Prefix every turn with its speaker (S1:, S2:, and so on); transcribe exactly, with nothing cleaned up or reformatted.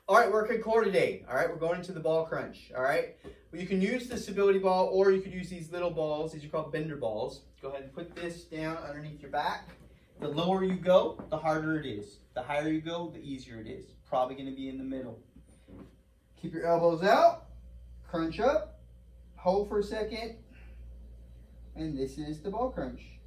S1: All right, working core today. All right, we're going into the ball crunch. All right, well, you can use the stability ball, or you could use these little balls. These are called bender balls. Go ahead and put this down underneath your back. The lower you go, the harder it is. The higher you go, the easier it is. Probably going to be in the middle. Keep your elbows out. Crunch up. Hold for a second. And this is the ball crunch.